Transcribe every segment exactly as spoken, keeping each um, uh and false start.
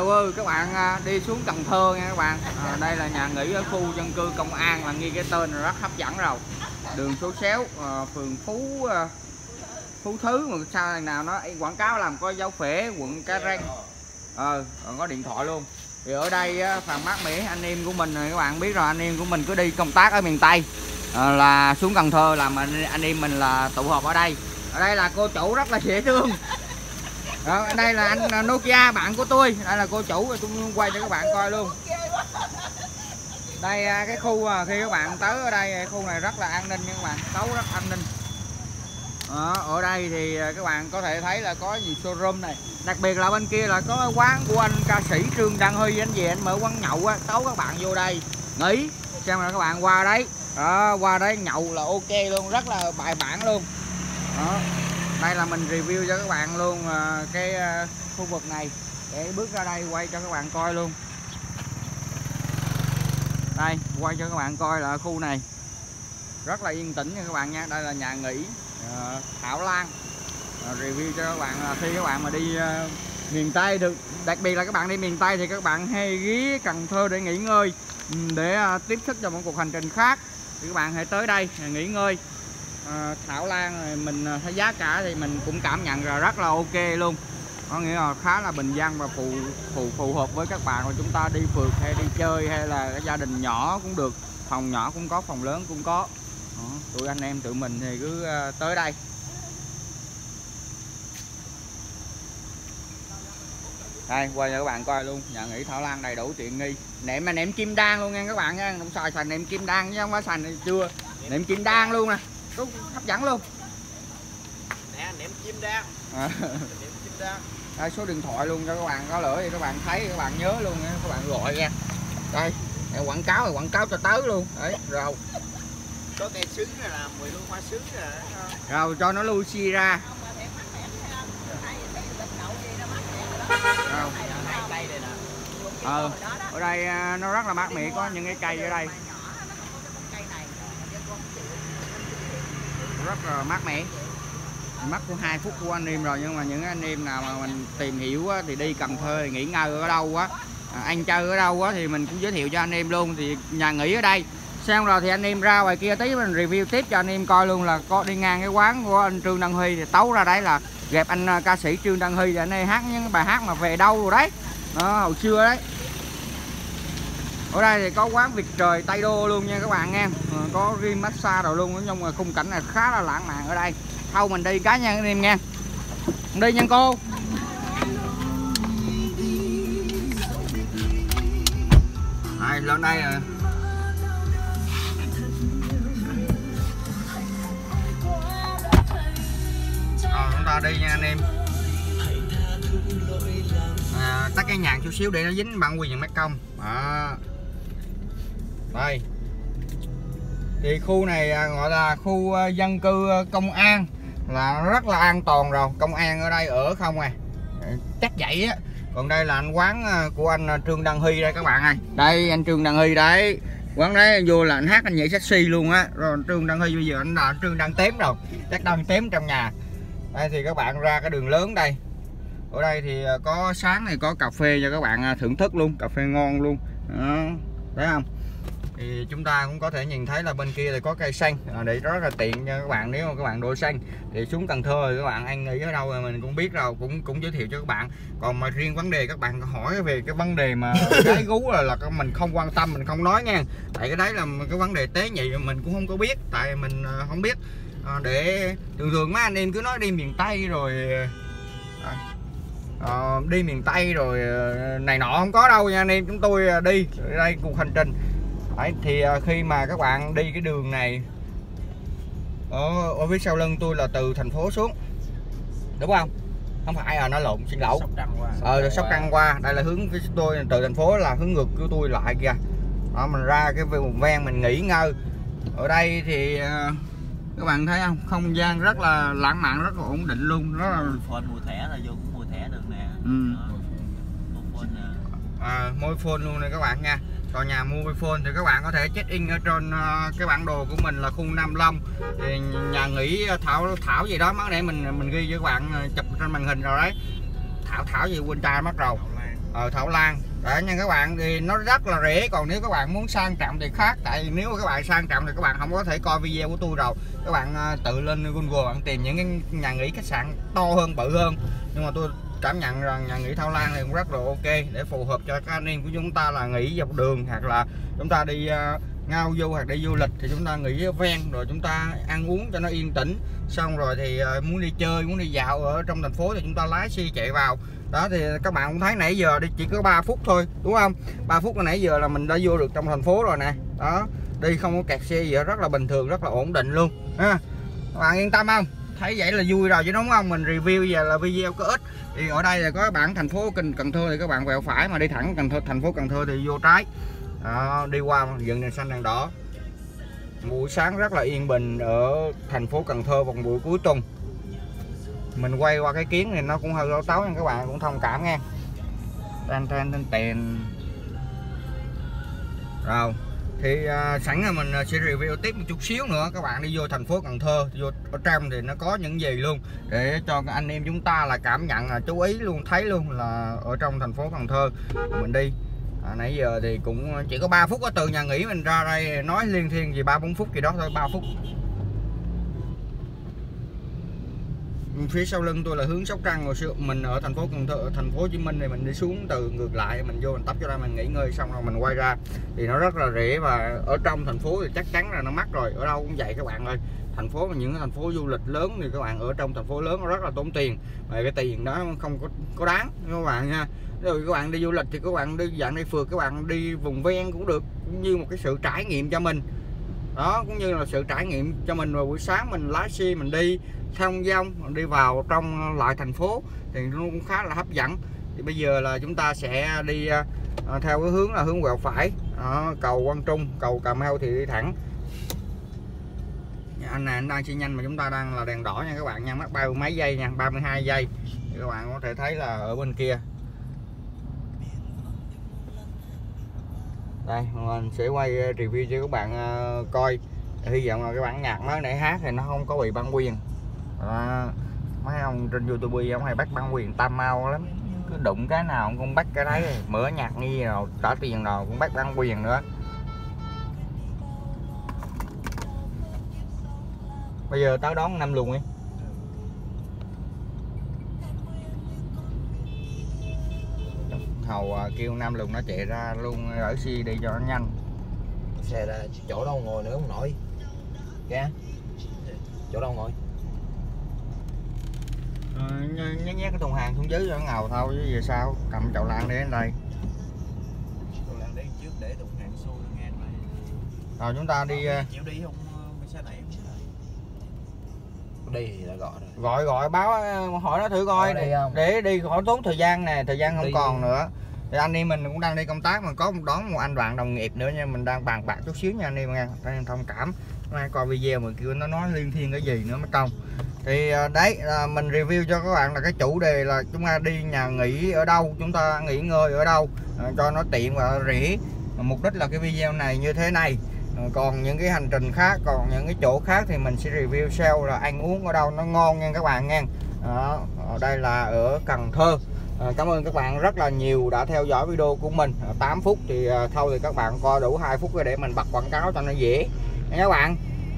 Trà Quư, các bạn đi xuống Cần Thơ nha các bạn. À, đây là nhà nghỉ ở khu dân cư Công An, là nghi cái tên rất hấp dẫn rồi. Đường số sáu, à, phường Phú à, Phú Thứ mà sao nào nó quảng cáo làm có dấu phể, quận Cái Răng. Ờ, còn có điện thoại luôn. Thì ở đây phần mát mẻ anh em của mình, các bạn biết rồi, anh em của mình cứ đi công tác ở miền Tây à, là xuống Cần Thơ làm anh, anh em mình là tụ họp ở đây. Ở đây là cô chủ rất là dễ thương. Đó, đây là anh Nokia bạn của tôi, đây là cô chủ, tôi quay cho các bạn coi luôn. Đây cái khu khi các bạn tới ở đây, khu này rất là an ninh nha các bạn, tấu rất an ninh. Đó, ở đây thì các bạn có thể thấy là có nhiều showroom này, đặc biệt là bên kia là có quán của anh ca sĩ Trương Đăng Huy, anh về anh mở quán nhậu á, tấu các bạn vô đây nghỉ xem là các bạn qua đấy. Đó, qua đấy nhậu là ok luôn, rất là bài bản luôn. Đó, đây là mình review cho các bạn luôn cái khu vực này, để bước ra đây quay cho các bạn coi luôn. Đây, quay cho các bạn coi là khu này rất là yên tĩnh nha các bạn nha. Đây là nhà nghỉ uh, Thảo Lan. Uh, review cho các bạn là khi các bạn mà đi uh, miền Tây được, đặc biệt là các bạn đi miền Tây thì các bạn hay ghé Cần Thơ để nghỉ ngơi, để uh, tiếp sức cho một cuộc hành trình khác thì các bạn hãy tới đây nghỉ ngơi. Uh, Thảo Lan mình thấy giá cả thì mình cũng cảm nhận là rất là ok luôn, có nghĩa là khá là bình dân và phù phù phù hợp với các bạn mà chúng ta đi phượt hay đi chơi, hay là cái gia đình nhỏ cũng được, phòng nhỏ cũng có, phòng lớn cũng có. Đó, tụi anh em tụi mình thì cứ uh, tới đây. Đây, quay cho các bạn coi luôn, nhà nghỉ Thảo Lan đầy đủ tiện nghi. Nệm mà nệm kim đan luôn nha các bạn nha, không xài xài nệm kim đan chứ không phải xài này chưa. Nệm kim đan luôn nè, rất hấp dẫn luôn. Nè, nệm kim đan. À. Nệm kim đan. Đây, số điện thoại luôn cho các bạn, có lỡ thì các bạn thấy các bạn nhớ luôn nha, các bạn gọi nha. Đây, đây quảng cáo thì quảng cáo cho tới luôn. Đấy, rồi. Có cây sứ này là mùi hương hoa sứ rồi. Rồi cho nó lui xi ra. Rồi. Ờ, ở đây nó rất là mát mẻ, có những cái cây ở đây rất là mát mẻ. Mất của hai phút của anh em rồi, nhưng mà những anh em nào mà mình tìm hiểu á, thì đi Cần Thơ nghỉ ngơi ở đâu á, à, ăn chơi ở đâu á, thì mình cũng giới thiệu cho anh em luôn. Thì nhà nghỉ ở đây xong rồi thì anh em ra ngoài kia tí mình review tiếp cho anh em coi luôn, là có đi ngang cái quán của anh Trương Đăng Huy thì tấu ra đấy là gặp anh ca sĩ Trương Đăng Huy, thì anh ấy hát những bài hát mà về đâu rồi đấy, đó, hồi xưa đấy. Ở đây thì có quán Việt Trời Tây Đô luôn nha các bạn nha, có riêng massage rồi luôn, nhưng mà khung cảnh này khá là lãng mạn ở đây. Thôi mình đi cá nhân anh em nha, đi nha cô. Đây, lên đây rồi. Rồi chúng ta đi nha anh em. À, tắt cái nhạc chút xíu để nó dính bản quyền mất công. Đó. Đây. Thì khu này gọi là khu dân cư Công An, là rất là an toàn rồi, công an ở đây ở không à, chắc vậy á. Còn đây là anh quán của anh Trương Đăng Huy đây các bạn ơi. Đây anh Trương Đăng Huy đấy, quán đấy vô là anh hát anh nhảy sexy luôn á. Rồi Trương Đăng Huy bây giờ anh là Trương Đăng Tém rồi, chắc đang tém trong nhà. Đây thì các bạn ra cái đường lớn đây, ở đây thì có sáng này có cà phê cho các bạn thưởng thức luôn, cà phê ngon luôn đó, thấy không? Thì chúng ta cũng có thể nhìn thấy là bên kia thì có cây xanh, à, để rất là tiện cho các bạn nếu mà các bạn đổ xanh. Thì xuống Cần Thơ thì các bạn ăn nghỉ ở đâu rồi mình cũng biết rồi, cũng cũng giới thiệu cho các bạn. Còn mà riêng vấn đề các bạn hỏi về cái vấn đề mà gái gú là, là mình không quan tâm, mình không nói nha, tại cái đấy là cái vấn đề tế nhị mình cũng không có biết, tại mình không biết. À, để thường thường mấy anh em cứ nói đi miền Tây rồi à, à, đi miền Tây rồi này nọ, không có đâu nha anh em. Chúng tôi đi ở đây cuộc hành trình đấy, thì khi mà các bạn đi cái đường này ở, ở phía sau lưng tôi là từ thành phố xuống, đúng không? Không phải à, nó lộn, xin lỗi. Ờ, rồi Sóc Trăng qua, đây là hướng phía tôi, từ thành phố là hướng ngược của tôi lại kìa. Đó, mình ra cái vùng ven mình nghỉ ngơi. Ở đây thì các bạn thấy không, không gian rất là lãng mạn, rất là ổn định luôn. Rất là phone mua thẻ là vô cũng mua thẻ được nè. Ừ. Phone nè. À, môi phone luôn này các bạn nha. Còn nhà mua phone thì các bạn có thể check in ở trên uh, cái bản đồ của mình là khu Nam Long, thì nhà nghỉ Thảo Thảo gì đó, mất để mình mình ghi cho các bạn chụp trên màn hình rồi đấy. Thảo Thảo gì quên trai mất rồi. ở Thảo Lan. Đấy nha các bạn, thì nó rất là rẻ. Còn nếu các bạn muốn sang trọng thì khác, tại vì nếu các bạn sang trọng thì các bạn không có thể coi video của tôi rồi. Các bạn tự lên Google bạn tìm những cái nhà nghỉ khách sạn to hơn, bự hơn. Nhưng mà tôi cảm nhận rằng nhà nghỉ Thảo Lan thì cũng rất là ok để phù hợp cho các anh em của chúng ta là nghỉ dọc đường, hoặc là chúng ta đi uh, ngao du hoặc đi du lịch thì chúng ta nghỉ ở ven, rồi chúng ta ăn uống cho nó yên tĩnh. Xong rồi thì uh, muốn đi chơi, muốn đi dạo ở trong thành phố thì chúng ta lái xe chạy vào. Đó thì các bạn cũng thấy nãy giờ đi chỉ có ba phút thôi đúng không? ba phút là nãy giờ là mình đã vô được trong thành phố rồi nè. Đó, đi không có kẹt xe gì đó, rất là bình thường, rất là ổn định luôn ha. Các bạn yên tâm không? Thấy vậy là vui rồi chứ đúng không? Mình review giờ là video có ích. Thì ở đây là có bản thành phố Cần Thơ thì các bạn quẹo phải, mà đi thẳng Cần Thơ, thành phố Cần Thơ thì vô trái. Đó, đi qua dừng đèn xanh đèn đỏ. Buổi sáng rất là yên bình ở thành phố Cần Thơ vào buổi cuối tuần. Mình quay qua cái kiến thì nó cũng hơi lâu tấu nha các bạn, cũng thông cảm nha. Tên tên tên tiền. Rồi thì uh, sẵn là mình sẽ review tiếp một chút xíu nữa. Các bạn đi vô thành phố Cần Thơ, vô ở trong thì nó có những gì luôn, để cho các anh em chúng ta là cảm nhận, là chú ý luôn, thấy luôn là ở trong thành phố Cần Thơ mình đi. À, nãy giờ thì cũng chỉ có ba phút, có từ nhà nghỉ mình ra đây nói liên thiên gì ba bốn phút gì đó thôi, ba phút. Phía sau lưng tôi là hướng Sóc Trăng, rồi mình ở thành phố Cần Thơ, thành phố Hồ Chí Minh thì mình đi xuống từ ngược lại, mình vô mình tấp cho đây mình nghỉ ngơi xong rồi mình quay ra. Thì nó rất là rẻ, và ở trong thành phố thì chắc chắn là nó mắc rồi, ở đâu cũng vậy các bạn ơi. Thành phố mà những thành phố du lịch lớn thì các bạn ở trong thành phố lớn nó rất là tốn tiền, mà cái tiền đó không có có đáng các bạn nha. Rồi các bạn đi du lịch thì các bạn đi dạng đi phượt, các bạn đi vùng ven cũng được, cũng như một cái sự trải nghiệm cho mình. Đó, cũng như là sự trải nghiệm cho mình vào buổi sáng mình lái xe mình đi thông dong đi vào trong lại thành phố thì nó cũng khá là hấp dẫn. Thì bây giờ là chúng ta sẽ đi uh, theo cái hướng là hướng quẹo phải. Đó, cầu Quang Trung, cầu Cà Mau thì đi thẳng. Anh này anh đang xi nhanh mà chúng ta đang là đèn đỏ nha các bạn nha, mất bao mấy giây nha, ba mươi hai giây. Thì các bạn có thể thấy là ở bên kia. Đây mình sẽ quay review cho các bạn uh, coi. Hy vọng là cái bản nhạc mới nãy hát thì nó không có bị bản quyền. À, mấy ông trên YouTube ông hay bắt bản quyền tam mau lắm, cứ đụng cái nào ông cũng bắt cái đấy, mở nhạc nghi rồi trả tiền rồi cũng bắt bản quyền nữa. Bây giờ tao đón năm luồng đi. Hầu kêu năm luồng nó chạy ra luôn ở xe đi cho nó nhanh. Xe ra chỗ đâu ngồi nữa không nổi kìa, chỗ đâu ngồi. Ờ, nhét nhét cái thùng hàng xuống dưới cho nó ngầu thôi chứ về sau cầm chậu lan đi đến đây. Chậu lan đi trước để thùng hàng xuôi ngang này. Rồi chúng ta đi. Chịu đi không xe này không? Đi thì đã gọi rồi. Gọi gọi báo hỏi nó thử coi đi để đi khỏi tốn thời gian nè, thời gian không đi còn nữa. Thì anh em mình cũng đang đi công tác mà có một đón một anh bạn đồng nghiệp nữa nha, mình đang bàn bạc chút xíu nha anh em nha, anh em thông cảm. Mai coi video mà kêu nó nói liên thiên cái gì nữa mới công. Thì đấy mình review cho các bạn là cái chủ đề là chúng ta đi nhà nghỉ ở đâu, chúng ta nghỉ ngơi ở đâu cho nó tiện và rẻ. Mục đích là cái video này như thế này. Còn những cái hành trình khác, còn những cái chỗ khác thì mình sẽ review sau là ăn uống ở đâu nó ngon nha các bạn nha. Đó, ở đây là ở Cần Thơ. À, cảm ơn các bạn rất là nhiều đã theo dõi video của mình. À, tám phút thì à, thôi thì các bạn coi đủ hai phút để mình bật quảng cáo cho nó dễ nha các bạn.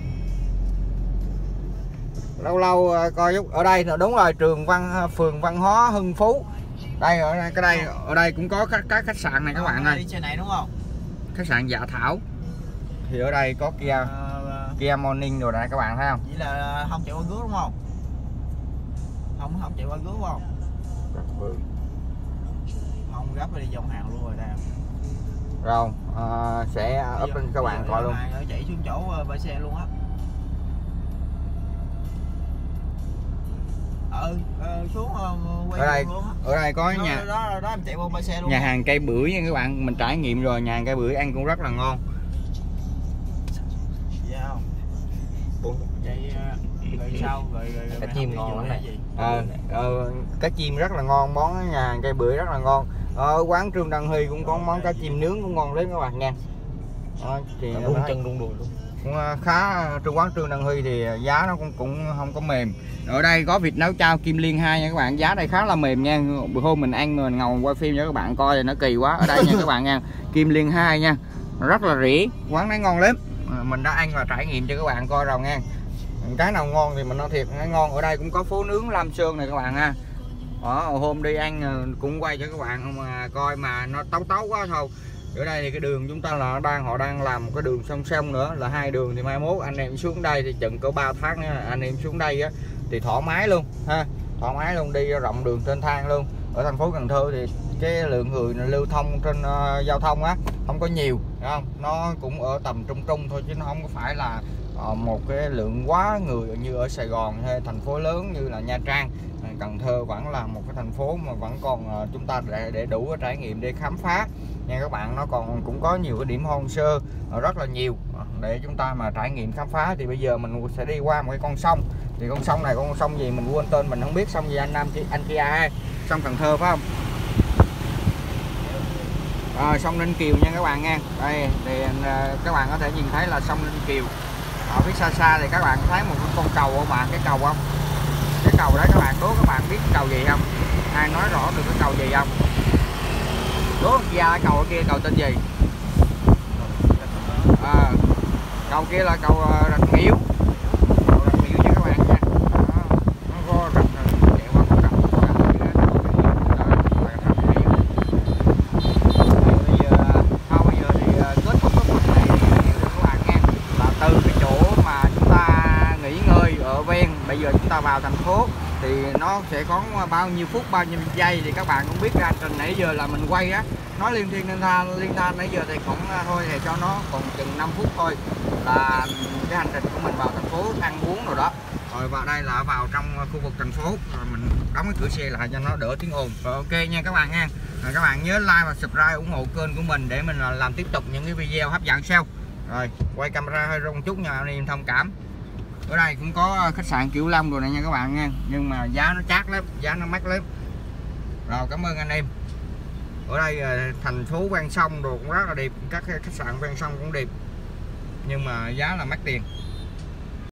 Lâu lâu à, coi chút ở đây là đúng rồi, trường văn phường văn hóa Hưng Phú. Đây ở đây cái đây ở đây cũng có các các khách sạn này các bạn ơi. Trên này đúng không? Khách sạn Dạ Thảo. Thì ở đây có Kia à, Kia Morning rồi này các bạn thấy không? Vậy là không chạy qua gước đúng không? Không không chạy qua gước không? Không gấp đi dòng hàng luôn rồi nè. Rồi à, sẽ up lên các bạn coi luôn. Chạy xuống chỗ bãi xe luôn á. Ừ, xuống quay ở đây luôn á. Ở đây có đó, nhà đó, đó, đó em chạy qua bãi xe luôn. Nhà hàng cây bưởi nha các bạn, mình trải nghiệm rồi, nhà hàng cây bưởi ăn cũng rất là ngon. Dạ không? Chạy rồi sao rồi rồi cá chim ngon lắm này. À, ờ, cá chim rất là ngon, món nhà hàng cây bưởi rất là ngon. Ở quán Trương Đăng Huy cũng có món cá chim nướng cũng ngon lắm các bạn nha. Đó, thì rung chân rung đùi luôn. cũng khá. Trương quán Trương Đăng Huy thì giá nó cũng cũng không có mềm. Ở đây có vịt nấu chao Kim Liên hai nha các bạn, giá đây khá là mềm nha. Bữa hôm mình ăn mình ngồi quay phim cho các bạn coi thì nó kỳ quá. Ở đây nha các bạn nha, Kim Liên hai nha, rất là rỉ, quán này ngon lắm. Mình đã ăn và trải nghiệm cho các bạn coi rồi nha. Cái nào ngon thì mình nói thiệt nó ngon. Ở đây cũng có phố nướng Lam Sơn này các bạn ha. Đó, hôm đi ăn cũng quay cho các bạn mà coi mà nó tấu tấu quá thôi. Ở đây thì cái đường chúng ta là đang họ đang làm một cái đường song song nữa là hai đường, thì mai mốt anh em xuống đây thì chừng có ba tháng nữa, anh em xuống đây á thì thoải mái luôn ha, thoải mái luôn, đi rộng đường trên thang luôn. Ở thành phố Cần Thơ thì cái lượng người lưu thông trên uh, giao thông á không có nhiều, đúng không? Nó cũng ở tầm trung trung thôi chứ nó không có phải là uh, một cái lượng quá người như ở Sài Gòn hay thành phố lớn như là Nha Trang. Cần Thơ vẫn là một cái thành phố mà vẫn còn uh, chúng ta để, để đủ cái trải nghiệm để khám phá nha các bạn. Nó còn cũng có nhiều cái điểm hoang sơ uh, rất là nhiều để chúng ta mà trải nghiệm khám phá. Thì bây giờ mình sẽ đi qua một cái con sông, thì con sông này con sông gì mình quên tên, mình không biết, sông gì anh Nam anh Kia hay sông Cần Thơ phải không? À, sông Ninh Kiều nha các bạn nha. Đây thì uh, các bạn có thể nhìn thấy là sông Ninh Kiều. Ở phía xa xa thì các bạn thấy một cái con cầu không bạn, cái cầu không? Cái cầu đấy các bạn đố các bạn biết cầu gì không? Ai nói rõ được cái cầu gì không? Đố ra cầu ở kia cầu tên gì? À, cầu kia là cầu Rạch Miễu. Cầu Rạch Miễu nha các bạn nha. Đó, nó có rạch chạy qua con rạch, con rạch kia là Rạch Miễu. Bây giờ không bây giờ thì kết thúc cái phần này thì các bạn nghe là từ cái chỗ mà chúng ta nghỉ ngơi ở ven, bây giờ chúng ta vào thành phố thì nó sẽ có bao nhiêu phút bao nhiêu giây thì các bạn cũng biết ra. Trình nãy giờ là mình quay á, nói liên thiên liên than liên than nãy giờ thì cũng thôi thì cho nó còn chừng năm phút thôi là cái hành trình của mình vào thành phố ăn uống rồi đó. Rồi vào đây là vào trong khu vực thành phố, rồi mình đóng cái cửa xe lại cho nó đỡ tiếng ồn. Rồi ok nha các bạn nha. Rồi các bạn nhớ like và subscribe ủng hộ kênh của mình để mình làm tiếp tục những cái video hấp dẫn sau. Rồi quay camera hơi rung chút nha anh em thông cảm. Ở đây cũng có khách sạn Kiểu Long rồi này nha các bạn nha, nhưng mà giá nó chát lắm, giá nó mắc lắm. Rồi cảm ơn anh em. Ở đây thành phố ven sông rồi cũng rất là đẹp, các khách sạn ven sông cũng đẹp, nhưng mà giá là mắc tiền.